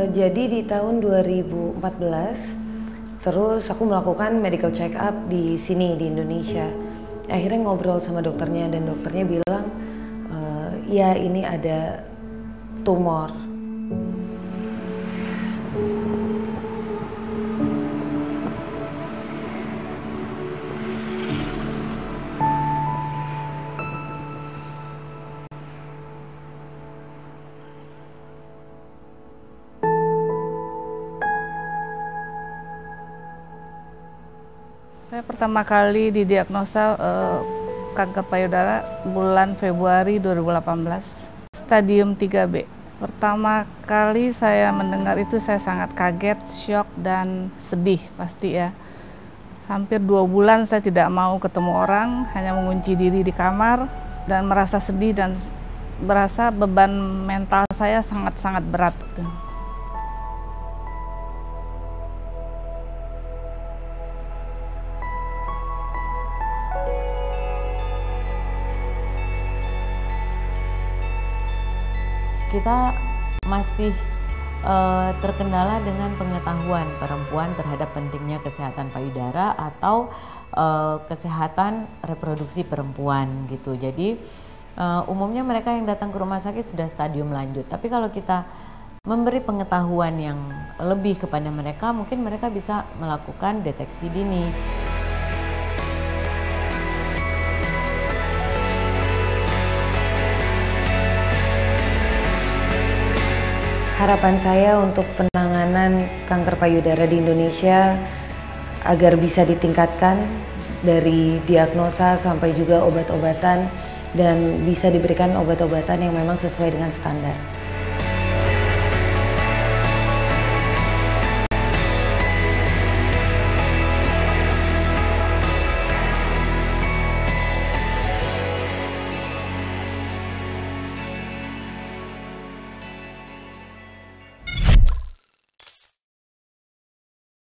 Jadi di tahun 2014, terus aku melakukan medical check up di sini di Indonesia. Akhirnya ngobrol sama dokternya dan dokternya bilang, ya ini ada tumor. Saya pertama kali didiagnosa kanker payudara bulan Februari 2018, stadium 3B. Pertama kali saya mendengar itu saya sangat kaget, syok, dan sedih pasti ya. Hampir 2 bulan saya tidak mau ketemu orang, hanya mengunci diri di kamar dan merasa sedih dan berasa beban mental saya sangat-sangat berat. Kita masih terkendala dengan pengetahuan perempuan terhadap pentingnya kesehatan payudara atau kesehatan reproduksi perempuan gitu. Jadi umumnya mereka yang datang ke rumah sakit sudah stadium lanjut. Tapi kalau kita memberi pengetahuan yang lebih kepada mereka, mungkin mereka bisa melakukan deteksi dini. Harapan saya untuk penanganan kanker payudara di Indonesia agar bisa ditingkatkan dari diagnosa sampai juga obat-obatan dan bisa diberikan obat-obatan yang memang sesuai dengan standar.